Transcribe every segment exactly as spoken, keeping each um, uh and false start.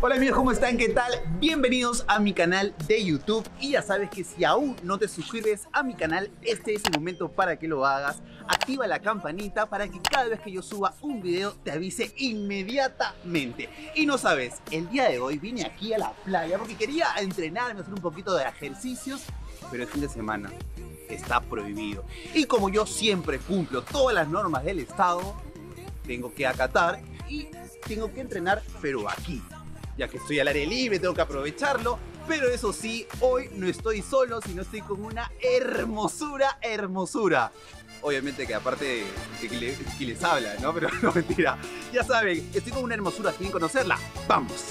Hola amigos, ¿cómo están? ¿Qué tal? Bienvenidos a mi canal de YouTube. Y ya sabes que si aún no te suscribes a mi canal, este es el momento para que lo hagas. Activa la campanita para que cada vez que yo suba un video te avise inmediatamente. Y no sabes, el día de hoy vine aquí a la playa porque quería entrenarme, hacer un poquito de ejercicios, pero el fin de semana está prohibido. Y como yo siempre cumplo todas las normas del estado, tengo que acatar y tengo que entrenar, pero aquí. Ya que estoy al aire libre, tengo que aprovecharlo. Pero eso sí, hoy no estoy solo, sino estoy con una hermosura, hermosura. Obviamente que aparte de que, le, que les habla, ¿no? Pero no, mentira. Ya saben, estoy con una hermosura, ¿quieren conocerla? ¡Vamos!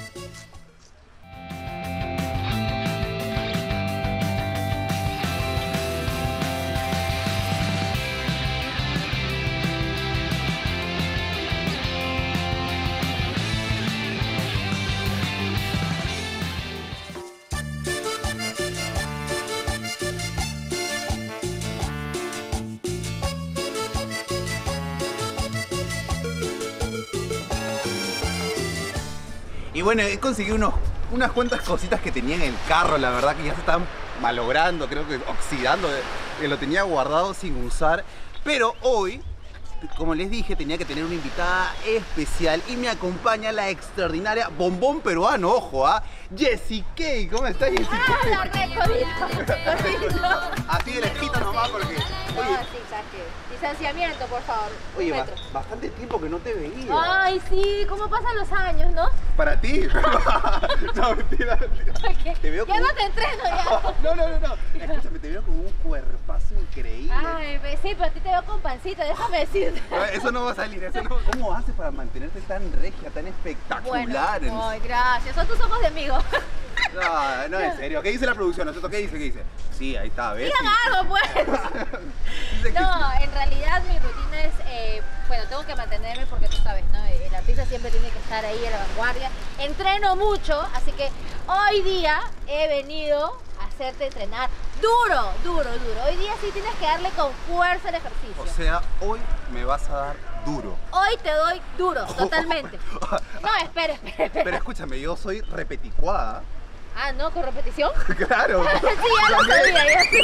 Y bueno, he conseguido unos, unas cuantas cositas que tenía en el carro, la verdad que ya se están malogrando, creo que oxidando, que lo tenía guardado sin usar. Pero hoy, como les dije, tenía que tener una invitada especial y me acompaña la extraordinaria bombón peruano, ojo, ¿ah? ¿eh? Jessie Kay, ¿cómo estás, Jessie Kay? ¡Ah, la recodito! Así de lejito nomás porque... Oye, no, sí, saque. Distanciamiento, por favor. Oye, ba bastante tiempo que no te veía. Ay, sí, ¿cómo pasan los años, no? Para ti. No, mentira, mentira. Te veo ya como... no te entreno, ya. No, no, no, no. Escúchame, te veo con un cuerpazo increíble. Ay, sí, pero a ti te veo con pancita, déjame decirte. Eso no va a salir, eso no. ¿Cómo haces para mantenerte tan regia, tan espectacular? Bueno, ay, gracias, son tus ojos de amigo. No, no, en serio. ¿Qué dice la producción? ¿Qué dice? ¿Qué dice? Sí, ahí está, ¿ves? Digan algo, pues. No, en realidad mi rutina es, eh, bueno, tengo que mantenerme porque tú sabes, ¿no? El artista siempre tiene que estar ahí a la vanguardia. Entreno mucho, así que hoy día he venido a hacerte entrenar duro, duro, duro. Hoy día sí tienes que darle con fuerza el ejercicio. O sea, hoy me vas a dar duro. Hoy te doy duro, totalmente. No, espera, espera, espera. Pero escúchame, yo soy repeticuada. Ah, ¿no? ¿Con repetición? Claro. Sí, ya lo sabía, ya sí.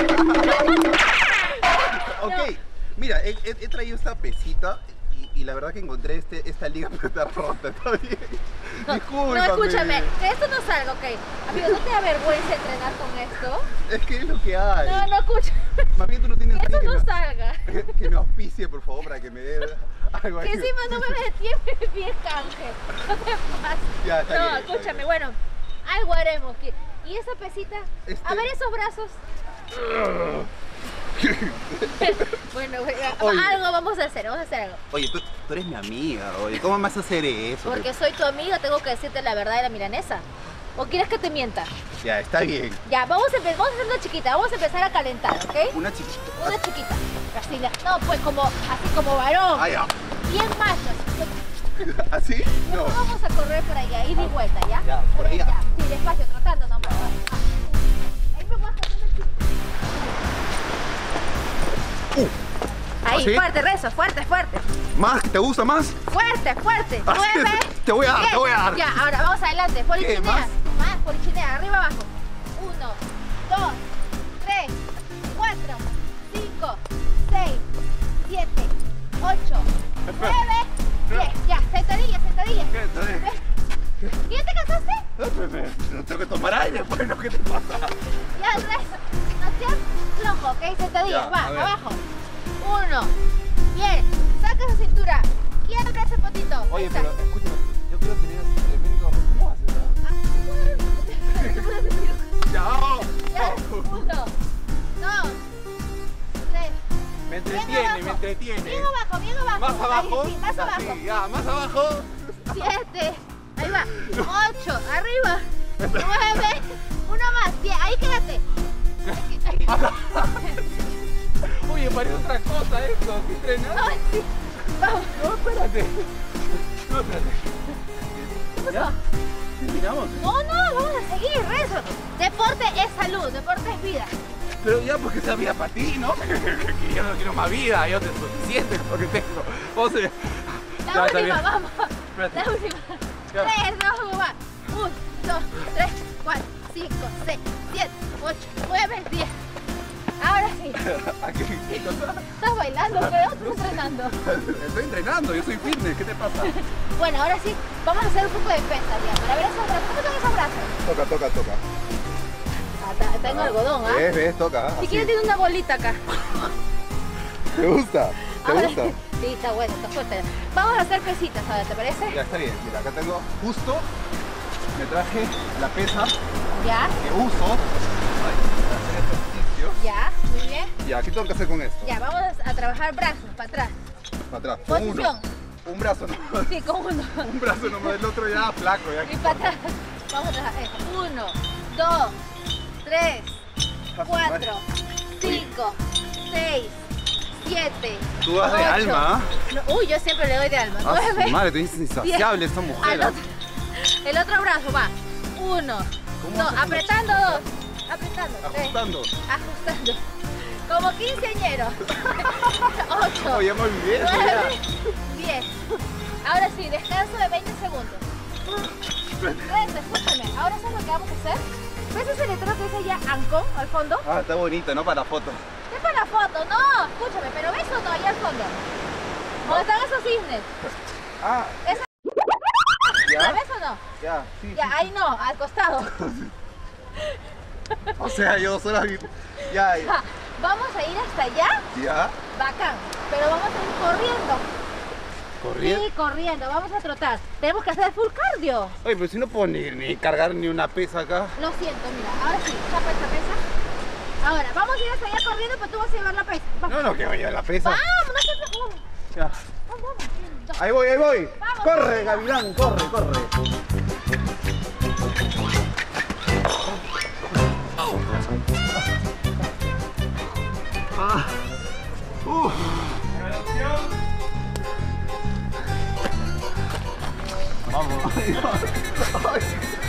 Ok, No. Mira, he, he, he traído esta pesita y, y la verdad que encontré este, esta liga, pero está rota, está bien. No, Discúlpame. no, escúchame, que esto no salga, ok. Amigo, ¿no te da vergüenza entrenar con esto? Es que es lo que hay. No, no, escucha. Más bien tú no tienes Que esto alguien no que, salga. me, que me auspicie, por favor, para que me dé algo ahí. Que encima no me metí en mi pie canje. No te pases. Ya, está no, bien, está escúchame, bien. bueno, algo haremos. que- ¿Y esa pesita? Este- A ver esos brazos. Bueno, bueno, Oye. algo vamos a hacer, vamos a hacer algo. Oye, tú, tú eres mi amiga, oye, ¿cómo me vas a hacer eso? Porque soy tu amiga, tengo que decirte la verdad de la milanesa. ¿O quieres que te mienta? Ya, está bien. Ya, vamos a, empe- vamos a hacer una chiquita, vamos a empezar a calentar, ¿ok? Una chiquita. Una chiquita. Así, no, pues como, así como varón. Ah, ya. Bien macho. ¿Así? No. Vamos a correr por allá, ida y vuelta, ¿ya? Ya, por ahí, ya. Sí, despacio, trotando nomás. Ah. Ahí me voy a hacer una chiquita. Uh, Ahí, ¿así? fuerte, rezo, fuerte, fuerte. ¿Más? ¿Te gusta más? Fuerte, fuerte. Así Nueve. es. Te voy a dar, diez. te voy a dar. Ya, ahora vamos adelante. Polichinea. más? Más, polichinea. Arriba, abajo. Uno, dos, tres, cuatro, cinco, seis, siete, ocho, nueve, diez. Ya, sentadilla, sentadilla. ¿Qué? ¿Está bien? ¿Y ya te cansaste? No, pero me- no tengo que tomar aire, bueno, ¿qué te pasa? Ya, el resto. No seas flojo, ¿ok? Sentadilla. Ya, Va, a ver. abajo. Uno. Bien. Saca esa cintura. Quiebra ese potito. Oye, Esa. pero escúchame, yo quiero tener así tremendo... ¿Cómo haces, ah? Ya, vamos. Ya, Vamos. uno, dos, tres. Me Bien entretiene, abajo. me entretiene. Bien abajo, bien abajo. Más abajo. Ahí, sí, más Ya, abajo. sí, ya, más abajo. Siete. Ahí va. Ocho. Arriba. Nueve. Uno más. Diez. Ahí quédate. Oye, parece otra cosa esto, ¿qué entrenas? No, sí. Vamos. No, espérate. No, espérate. ¿Ya? ¿Terminamos? No, no, vamos a seguir, rezo. Deporte es salud, deporte es vida. Pero ya porque esa vida para ti, ¿no? Que yo no quiero más vida, yo te suficiente con lo que tengo. Vamos a... La Ya, está última, bien. vamos. Espérate. La última. Ya. tres, dos, uno, va. uno, dos, tres, cuatro, cinco, seis, siete, ocho, nueve, diez. Ahora sí. Aquí, ¿qué cosa? ¿Estás bailando, pero estás entrenando? Estoy entrenando, yo soy fitness, ¿qué te pasa? Bueno, ahora sí, vamos a hacer un poco de pesa ya, para ver esos brazos. ¿Cómo son esos brazos? Toca, toca, toca. Ah, está, está en algodón, ¿ah? ¿Ves, ves? Toca. Si así. quieres tiene una bolita acá. ¿Te gusta? ¿Te Ahora- gusta? Sí, está bueno, está fuerte. Vamos a hacer pesitas ahora, ¿te parece? Ya está bien, mira, acá tengo justo, me traje la pesa Ya, que uso para hacer ejercicio. ya, muy bien. Ya, ¿qué tengo que hacer con esto? Ya, vamos a trabajar brazos, para atrás. Para atrás. Con Posición. uno. Un brazo nomás. Sí, con uno. Un brazo nomás, el otro ya flaco. Ya. Y para atrás. Vamos a trabajar eso. Uno, dos, tres, cuatro, cinco, seis, siete. Tú vas de ocho. alma, ¿ah? No, uy, yo siempre le doy de alma. Ah, su Nueve. madre, te dices insaciable esta Al mujer. ¿ah? otro- el otro brazo va. Uno, ¿Cómo dos, haces con la apretando dos. Apretando. tres, Ajustando. ajustando. Como quinceañero. Ocho. Oh, ya me olvidé eso ya. nueve, diez. Ahora sí, descanso de veinte segundos. Renzo, escúchame. Ahora sabes lo que vamos a hacer. ¿Ves ese letrero que dice allá Ancon al fondo? Ah, está bonito, ¿no? Para la foto. Es para la foto, no. Escúchame, pero ¿ves o no allá al fondo? ¿Dónde están esos cisnes? Ah, ¿Esa- ¿La ¿ya? ves o no? Ya, sí. Ya, sí. ahí no, al costado. O sea, yo solo vi. Ya, ya. Ja, vamos a ir hasta allá, Ya. bacán. Pero vamos a ir corriendo. Corriendo. Sí, corriendo, vamos a trotar. Tenemos que hacer full cardio. Oye, pero si no puedo ni, ni cargar ni una pesa acá. Lo siento, mira, ahora sí, chapa esta pesa. Ahora, vamos a ir hasta allá corriendo, pero tú vas a llevar la pesa. Vamos, No, no, que vaya la pesa. vamos, no seas vamos, Ya. vamos, vamos. Ahí voy, ahí voy. Vamos. Corre, Gavilán, corre, corre. Ah. Uf. Vamos. Ay.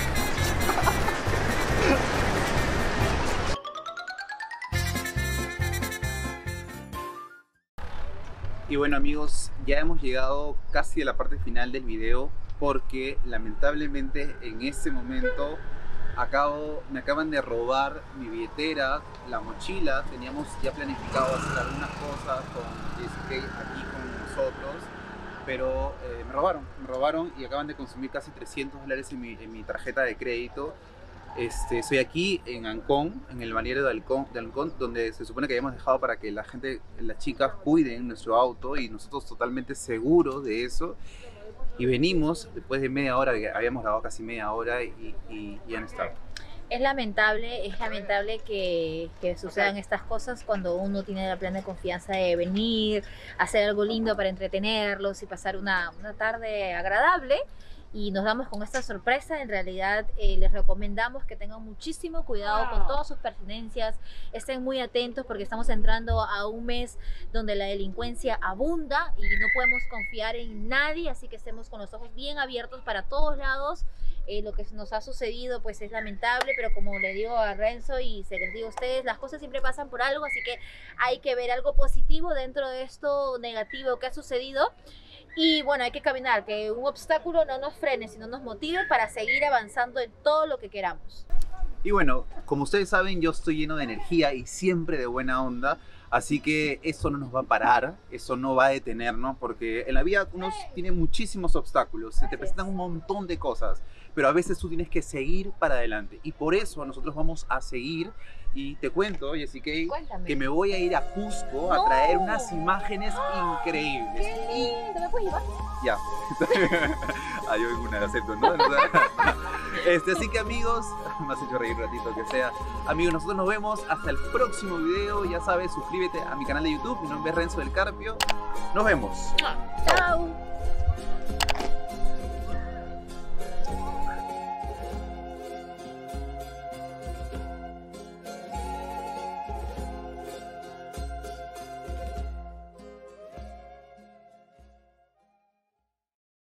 Y bueno amigos, ya hemos llegado casi a la parte final del video porque lamentablemente en este momento acabo, me acaban de robar mi billetera, la mochila. Teníamos ya planificado hacer algunas cosas con J C K aquí con nosotros, pero eh, me robaron, me robaron y acaban de consumir casi trescientos dólares en mi, en mi tarjeta de crédito. Este, estoy aquí en Ancón, en el balneario de Ancón, de Ancón, donde se supone que habíamos dejado para que la gente, las chicas cuiden nuestro auto y nosotros totalmente seguros de eso. Y venimos después de media hora, que habíamos grabado casi media hora y, y, y han estado. Es lamentable, es lamentable que, que sucedan estas cosas cuando uno tiene la plena confianza de venir, hacer algo lindo para entretenerlos y pasar una, una tarde agradable. Y nos damos con esta sorpresa. En realidad eh, les recomendamos que tengan muchísimo cuidado con todas sus pertenencias, estén muy atentos porque estamos entrando a un mes donde la delincuencia abunda y no podemos confiar en nadie, así que estemos con los ojos bien abiertos para todos lados. Eh, lo que nos ha sucedido pues es lamentable, pero como le digo a Renzo y se les digo a ustedes, las cosas siempre pasan por algo, así que hay que ver algo positivo dentro de esto negativo que ha sucedido. Y bueno, hay que caminar, que un obstáculo no nos frene, sino nos motive para seguir avanzando en todo lo que queramos. Y bueno, como ustedes saben, yo estoy lleno de energía y siempre de buena onda. Así que eso no nos va a parar, eso no va a detenernos, porque en la vida uno tiene muchísimos obstáculos, se te presentan un montón de cosas, pero a veces tú tienes que seguir para adelante. Y por eso nosotros vamos a seguir. Y te cuento, Jessica, Cuéntame. que me voy a ir a Cusco a No. traer unas imágenes increíbles. ¡Qué lindo! ¿Me puedes llevar? Ya. Ah, yo vengo una, la acepto, ¿no? Este, así que amigos, me has hecho reír un ratito que sea. Amigos, nosotros nos vemos hasta el próximo video. Ya sabes, suscríbete a mi canal de YouTube. Mi nombre es Renzo del Carpio. Nos vemos. Chao.